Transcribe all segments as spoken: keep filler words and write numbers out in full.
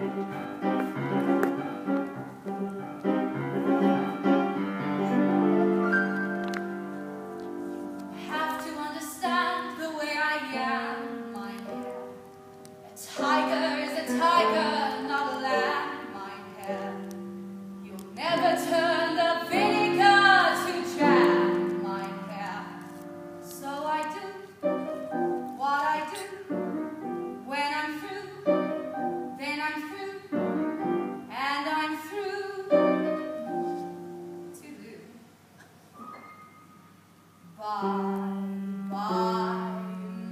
Have to understand the way I am, my hair. A tiger is a tiger, not a lamb, my hair. You'll never turn the vinegar to jam, my hair. So I do what I do. When I'm through, then I'm through, and I'm through to do. Bye, bye,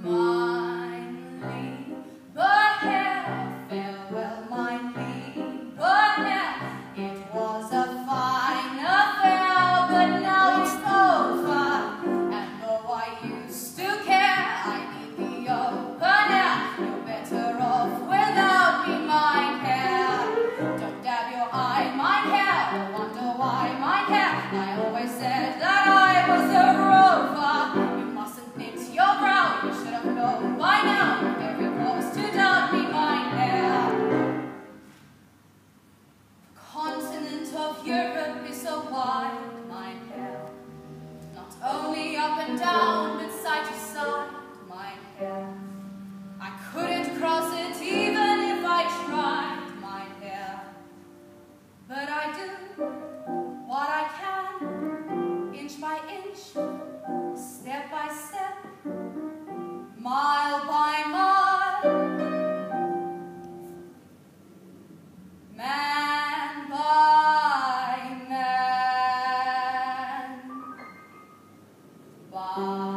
mindly, but hair, farewell, mindly, but now it was a fine affair, but now it's over. And though I used to care, I need the open air. You're better off without me, my hair. Don't dab your eye, my hair, or wonder why, my hair. I always said that I was a rover. You mustn't knit your brow, you should have known by now. You're very close to doubt me, my hair. The continent of Europe is so wide, my hair. Not only up and down, but side to side, my hair. I couldn't cross it even if I tried, my hair. But I do what I can, inch by inch, step by step, mile by mile, man by man. Bye.